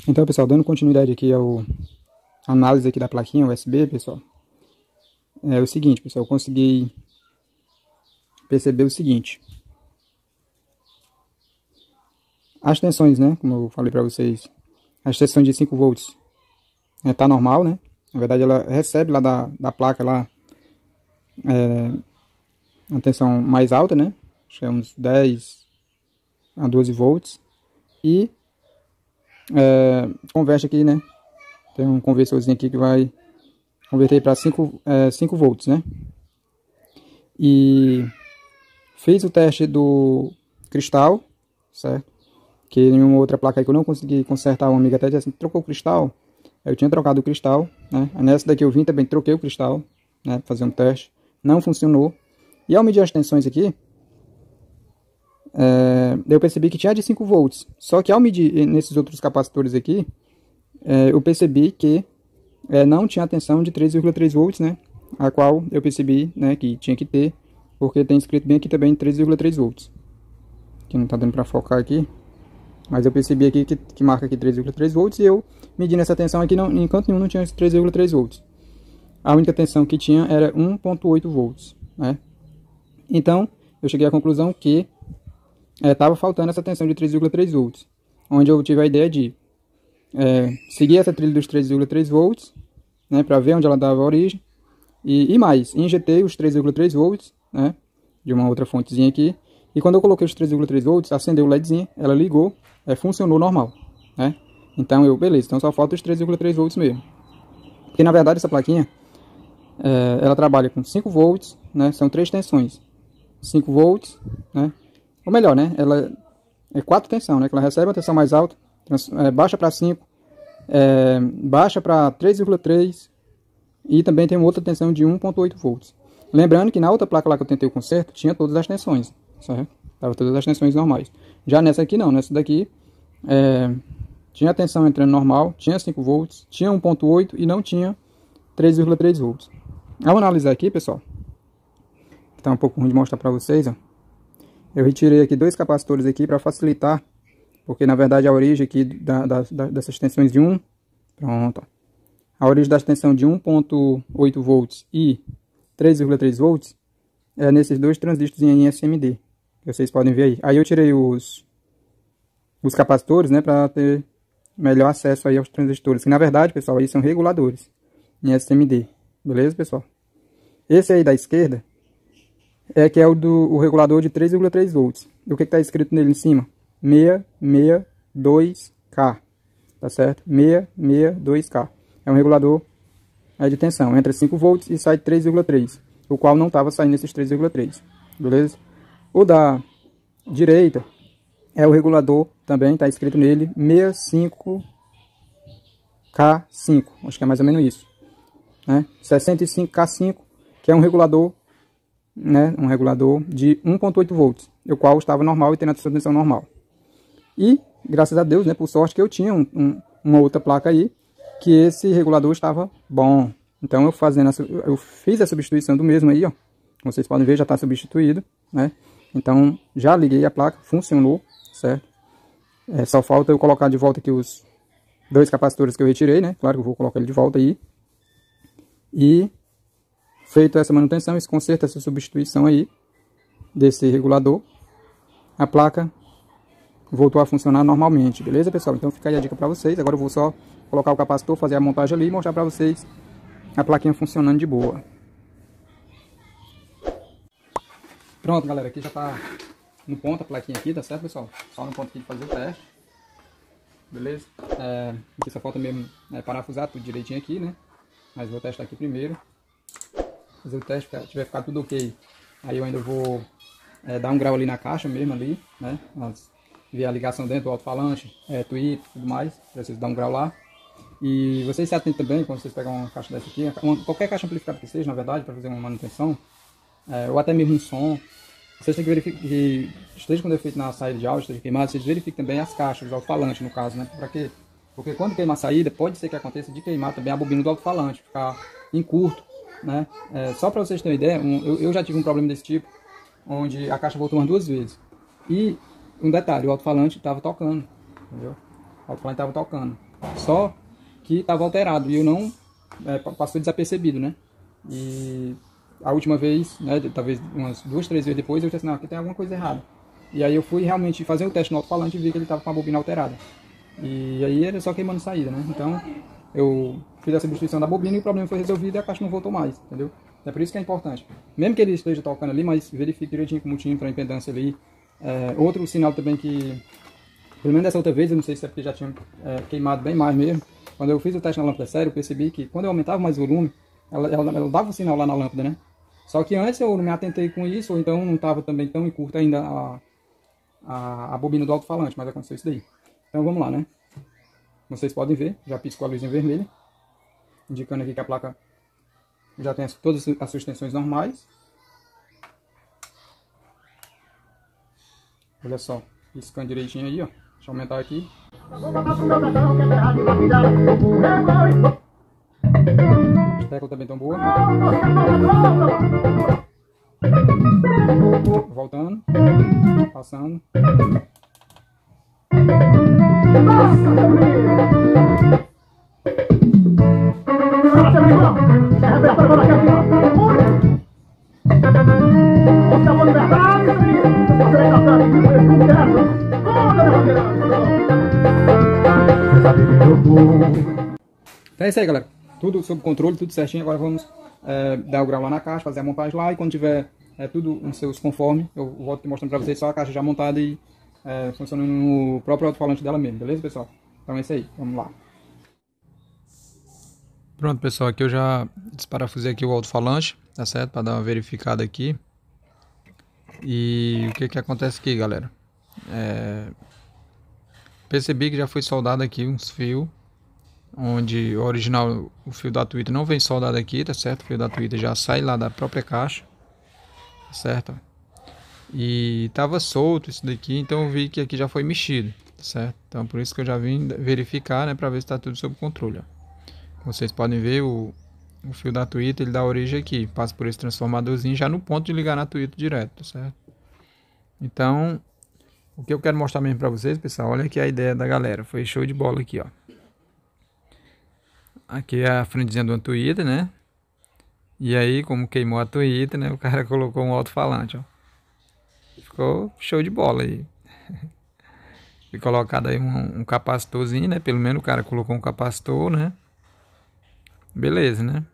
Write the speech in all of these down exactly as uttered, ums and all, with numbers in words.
Então, pessoal, dando continuidade aqui ao análise aqui da plaquinha U S B, pessoal, é o seguinte, pessoal, eu consegui perceber o seguinte. As tensões, né, como eu falei para vocês, as tensões de cinco volts é, tá normal, né? Na verdade, ela recebe lá da, da placa lá é, uma tensão mais alta, né? Acho que é uns dez a doze volts. E é, converte aqui, né? Tem um conversorzinho aqui que vai converter para cinco, é, cinco volts, né? E fiz o teste do cristal, certo? Que em uma outra placa aí que eu não consegui consertar, uma amiga até disse assim, trocou o cristal. Eu tinha trocado o cristal, né? Nessa daqui eu vim também, troquei o cristal, né? Fazer um teste. Não funcionou. E ao medir as tensões aqui, é, eu percebi que tinha de cinco volts. Só que ao medir nesses outros capacitores aqui, é, eu percebi que é, não tinha tensão de três vírgula três volts, né? A qual eu percebi, né, que tinha que ter, porque tem escrito bem aqui também três vírgula três volts. Que não tá dando para focar aqui. Mas eu percebi aqui que, que marca aqui três vírgula três volts e eu medindo essa tensão aqui, não, em canto nenhum não tinha três vírgula três volts. A única tensão que tinha era um ponto oito volts, né? Então, eu cheguei à conclusão que estava é, faltando essa tensão de três vírgula três volts. Onde eu tive a ideia de é, seguir essa trilha dos três vírgula três volts, né, para ver onde ela dava origem. E, e mais, injetei os três vírgula três volts, né, de uma outra fontezinha aqui. E quando eu coloquei os três vírgula três volts, acendeu o LEDzinho, ela ligou, é, funcionou normal, né? Então eu, beleza, então só falta os três vírgula três volts mesmo. Porque na verdade essa plaquinha, é, ela trabalha com cinco volts, né? São três tensões. cinco volts, né? Ou melhor, né? Ela é quatro tensão, né? Que ela recebe uma tensão mais alta, é, baixa para cinco, é, baixa para três vírgula três e também tem uma outra tensão de um ponto oito volts. Lembrando que na outra placa lá que eu tentei o conserto, tinha todas as tensões, certo? Tava todas as tensões normais. Já nessa aqui não, nessa daqui é, tinha a tensão entrando normal, tinha cinco volts, tinha um ponto oito e não tinha três vírgula três volts. Ao analisar aqui, pessoal, que tá um pouco ruim de mostrar para vocês, ó, eu retirei aqui dois capacitores aqui para facilitar, porque na verdade a origem aqui da, da, da, dessas tensões de um, pronto, ó, a origem da tensão de um ponto oito volts e três vírgula três volts é nesses dois transistores em S M D, que vocês podem ver aí. Aí eu tirei os os capacitores, né, para ter melhor acesso aí aos transistores, que na verdade, pessoal, aí são reguladores em S M D, beleza, pessoal? Esse aí da esquerda é que é o do o regulador de três vírgula três volts. E o que está escrito nele em cima? seiscentos e sessenta e dois K, tá certo? seiscentos e sessenta e dois K. É um regulador é, de tensão, entra cinco volts e sai três vírgula três, o qual não estava saindo esses três vírgula três, beleza? O da direita é o regulador, também está escrito nele, sessenta e cinco K cinco, acho que é mais ou menos isso, né? sessenta e cinco K cinco, que é um regulador, né, um regulador de um ponto oito volts, o qual estava normal e tendo a tensão normal. E, graças a Deus, né, por sorte que eu tinha um, um, uma outra placa aí, que esse regulador estava bom. Então eu, fazendo a, eu fiz a substituição do mesmo aí, ó. Como vocês podem ver, já está substituído, né? Então já liguei a placa, funcionou, certo? É, só falta eu colocar de volta aqui os dois capacitores que eu retirei, né? Claro que eu vou colocar ele de volta aí. E feito essa manutenção, esse conserto, essa substituição aí desse regulador, a placa voltou a funcionar normalmente, beleza, pessoal? Então fica aí a dica para vocês. Agora eu vou só colocar o capacitor, fazer a montagem ali e mostrar para vocês a plaquinha funcionando de boa. Pronto, galera, aqui já tá no ponto a plaquinha aqui, tá certo, pessoal? Só no ponto aqui de fazer o teste, beleza? É, aqui só falta mesmo é, parafusar tudo direitinho aqui, né? Mas vou testar aqui primeiro, fazer o teste, se tiver ficado tudo ok, aí eu ainda vou é, dar um grau ali na caixa mesmo ali, né? Antes ver a ligação dentro do alto-falante, é, tweet e tudo mais, preciso dar um grau lá. E vocês se atentem também quando vocês pegarem uma caixa dessa aqui, uma, qualquer caixa amplificada que seja, na verdade, para fazer uma manutenção, é, ou até mesmo um som, vocês têm que verificar que esteja com defeito na saída de áudio, esteja queimado, vocês verifiquem também as caixas, os alto-falantes no caso, né? Para quê? Porque quando queimar a saída, pode ser que aconteça de queimar também a bobina do alto-falante, ficar em curto, né? É, só para vocês terem uma ideia, um, eu, eu já tive um problema desse tipo, onde a caixa voltou umas duas vezes. E um detalhe, o alto-falante estava tocando, entendeu? O alto-falante estava tocando. Só que estava alterado e eu não é, passou desapercebido, né? E a última vez, né, talvez umas duas, três vezes depois, eu disse, não, aqui tem alguma coisa errada. E aí eu fui realmente fazer o teste no alto-falante e vi que ele estava com a bobina alterada. E aí era só queimando saída, né? Então eu fiz a substituição da bobina e o problema foi resolvido e a caixa não voltou mais, entendeu? É por isso que é importante. Mesmo que ele esteja tocando ali, mas verifique direitinho como tinha para a impedância ali. É, outro sinal também que, pelo menos dessa outra vez, eu não sei se é porque já tinha é, queimado bem mais mesmo. Quando eu fiz o teste na lâmpada séria, eu percebi que quando eu aumentava mais o volume, ela, ela, ela dava um sinal lá na lâmpada, né? Só que antes eu não me atentei com isso, ou então não estava também tão em curta ainda a, a, a bobina do alto-falante, mas aconteceu isso daí. Então vamos lá, né? Vocês podem ver, já piscou a luzinha vermelha, indicando aqui que a placa já tem todas as suas tensões normais. Olha só, piscando direitinho aí, ó. Deixa eu aumentar aqui. As teclas também estão boas. Voltando, passando. Então é isso aí, galera. Tudo sob controle, tudo certinho. Agora vamos é, dar o grau lá na caixa, fazer a montagem lá. E quando tiver é, tudo nos seus conforme, eu volto mostrando pra vocês só a caixa já montada e é, funcionando no próprio alto-falante dela mesmo. Beleza, pessoal? Então é isso aí. Vamos lá. Pronto, pessoal. Aqui eu já desparafusei aqui o alto-falante, tá certo? Para dar uma verificada aqui. E o que que acontece aqui, galera? É... Percebi que já foi soldado aqui uns fios, onde o original, o fio da Twitter não vem soldado aqui, tá certo? O fio da Twitter já sai lá da própria caixa, tá certo? E tava solto isso daqui, então eu vi que aqui já foi mexido, tá certo? Então por isso que eu já vim verificar, né, para ver se tá tudo sob controle, ó. Vocês podem ver o, o fio da Twitter, ele dá origem aqui, passa por esse transformadorzinho já no ponto de ligar na Twitter direto, tá certo? Então, o que eu quero mostrar mesmo para vocês, pessoal, olha aqui a ideia da galera, foi show de bola aqui, ó. Aqui é a frentezinha do Twitter, né? E aí, como queimou a Twitter, né? O cara colocou um alto-falante, ó. Ficou show de bola aí. E colocado aí um, um capacitorzinho, né? Pelo menos o cara colocou um capacitor, né? Beleza, né?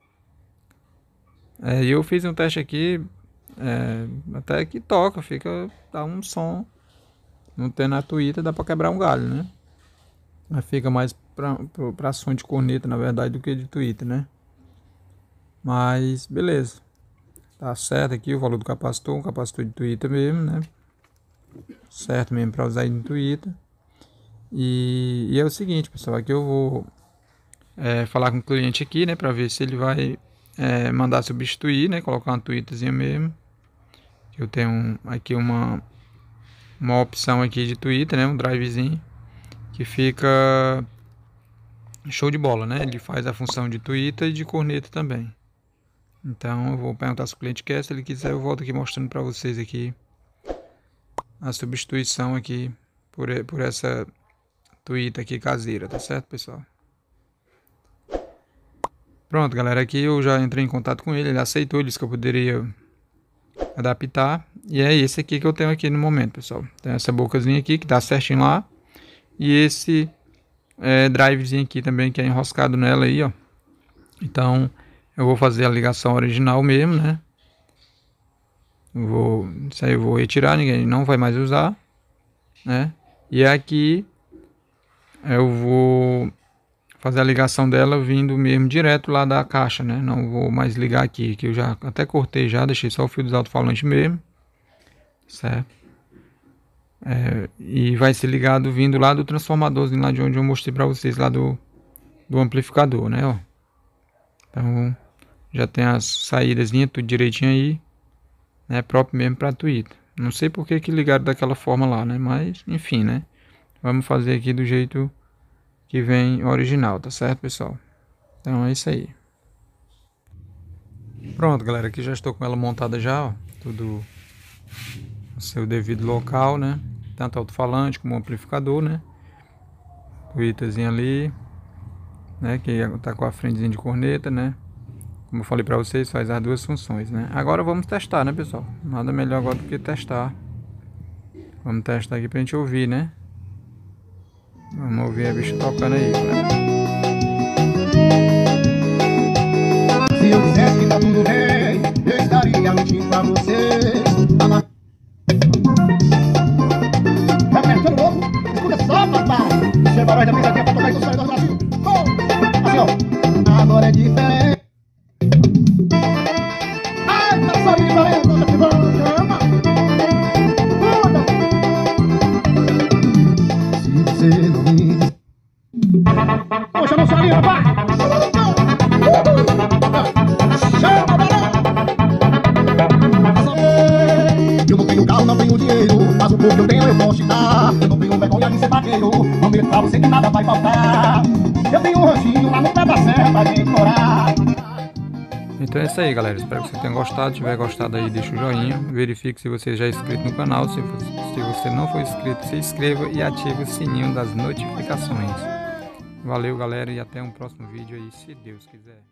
É, eu fiz um teste aqui, é, até que toca, fica, dá um som. Não tem na Twitter, dá pra quebrar um galho, né? Mas fica mais pra, pra, pra som de corneta, na verdade, do que de Twitter, né? Mas, beleza. Tá certo aqui o valor do capacitor, um capacitor de Twitter mesmo, né? Certo mesmo para usar aí no Twitter. E, e é o seguinte, pessoal, aqui eu vou é, falar com o cliente aqui, né? Para ver se ele vai é, mandar substituir, né? Colocar uma Twitterzinha mesmo. Eu tenho um, aqui uma, uma opção aqui de Twitter, né? Um drivezinho que fica show de bola, né? Ele faz a função de Twitter e de corneta também. Então eu vou perguntar se o cliente quer, se ele quiser eu volto aqui mostrando para vocês aqui a substituição aqui por, por essa Twitter aqui caseira, tá certo, pessoal? Pronto, galera, aqui eu já entrei em contato com ele, ele aceitou, ele disse que eu poderia adaptar. E é esse aqui que eu tenho aqui no momento, pessoal. Tem essa bocazinha aqui que tá certinho lá. E esse é, drivezinho aqui também que é enroscado nela aí, ó. Então eu vou fazer a ligação original mesmo, né? Eu vou, isso aí eu vou retirar, ninguém não vai mais usar, né? E aqui eu vou fazer a ligação dela vindo mesmo direto lá da caixa, né? Não vou mais ligar aqui, que eu já até cortei já, deixei só o fio dos alto-falantes mesmo, certo? É, e vai ser ligado vindo lá do transformadorzinho lá de onde eu mostrei para vocês, lá do, do amplificador, né? Ó. Então já tem as saídas tudo direitinho aí, né? Próprio mesmo para Twitter. Não sei por que que ligaram daquela forma lá, né? Mas enfim, né? Vamos fazer aqui do jeito que vem original, tá certo, pessoal? Então é isso aí. Pronto, galera, aqui já estou com ela montada já, ó, tudo no seu devido local, né? Tanto alto-falante como amplificador, né? o itazinho ali, né, que tá com a frentezinha de corneta, né. Como eu falei pra vocês, faz as duas funções, né. Agora vamos testar, né, pessoal. Nada melhor agora do que testar. Vamos testar aqui pra gente ouvir, né. Vamos ouvir a bicha tocando aí, galera. Se eu dissesse que tá tudo bem, eu estaria mentindo pra você. Repertório novo, escuta só, papai. Chega a hora da pisadinha pra tocar isso do Brasil. Oh! Assim, ó. Agora é diferente. Ai, tá só de valendo, tá de volta, chama. Se você não me diz. Poxa, não sabia, rapaz. Eu não tenho carro, não tenho dinheiro, mas o pouco que eu tenho eu posso te dar. Eu não tenho vergonha de ser vaqueiro, prometo pra você que nada vai faltar. Eu tenho um ranchinho lá no pé da serra pra gente morar. Então é isso aí, galera. Espero que você tenha gostado. Se tiver gostado aí, deixa o joinha. Verifique se você já é inscrito no canal. Se você, se você não for inscrito, se inscreva e ative o sininho das notificações. Valeu, galera, e até um próximo vídeo aí, se Deus quiser.